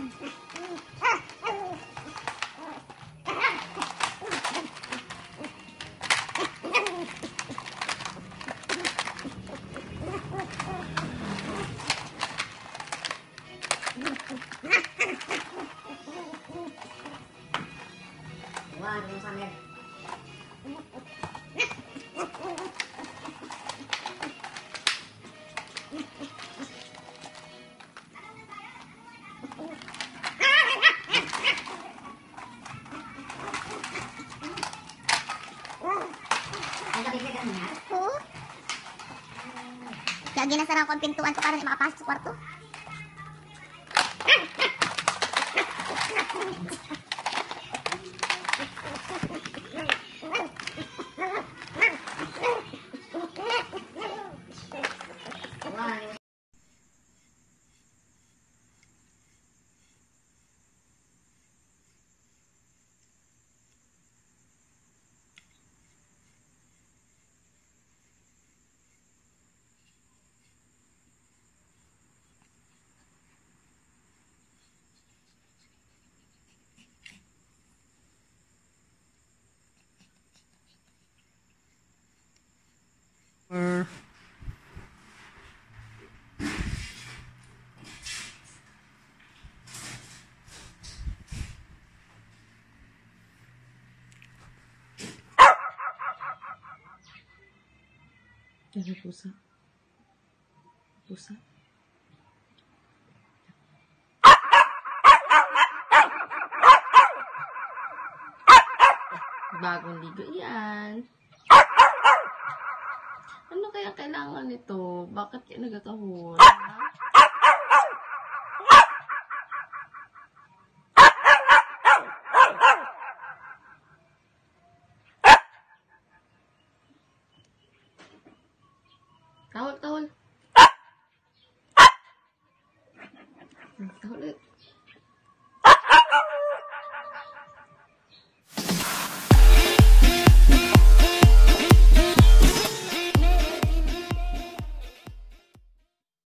Wah, yung samir. Kaya ginasara ko ang pintuan ko para makapasok sa kwarto. Ada pusa. Pusa. Bagong ligo yan. Ano kaya kailangan nito? Bakit kaya nagkakahol? Tahol, tahol. Tahol ulit.